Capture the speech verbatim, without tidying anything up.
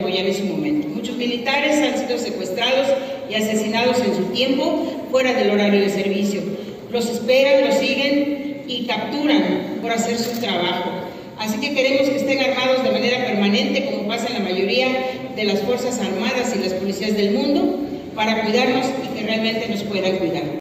ya en ese momento. Muchos militares han sido secuestrados y asesinados en su tiempo fuera del horario de servicio. Los esperan, los siguen y capturan por hacer su trabajo. Así que queremos que estén armados de manera permanente, como pasa en la mayoría de las Fuerzas Armadas y las policías del mundo, para cuidarnos y que realmente nos puedan cuidar.